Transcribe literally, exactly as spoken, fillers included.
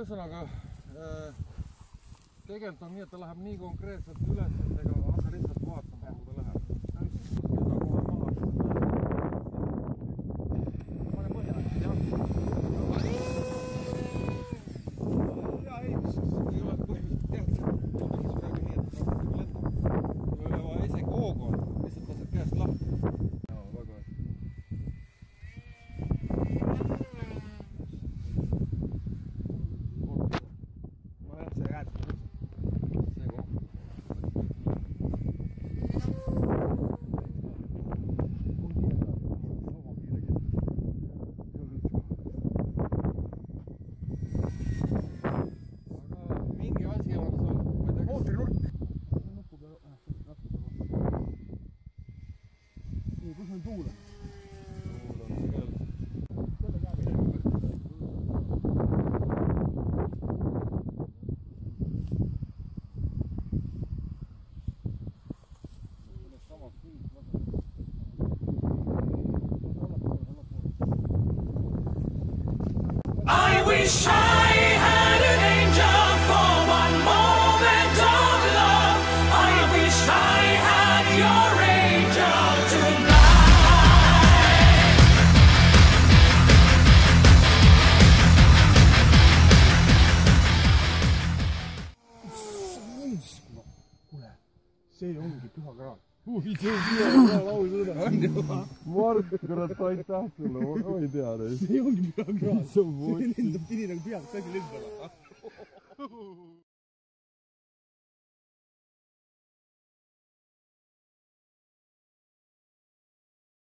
ühesõnaga tegelikult on nii, et ta läheb nii konkreetselt üles, et ega hakka lihtsalt vaatama, kuhu ta läheb. Pane põhja, jah. Ja ei, mis ei ole põhimõtteliselt tead, see on praegu nii, et ta lendab. Ei ole vaja isegi hoogu on, lihtsalt lased käest lahti. Jaa, väga hästi. Kus on tuul? Tuul on seal. I wish I had an angel for one moment of love. I wish I had your angel tonight. See ongi püha kraal. Ui, see on püha kraal, au sõna. Mark, kurat, aitäh sulle, ma ei tea neid. See ongi püha kraal. See lendab pidi nagu peab, see asi lendab.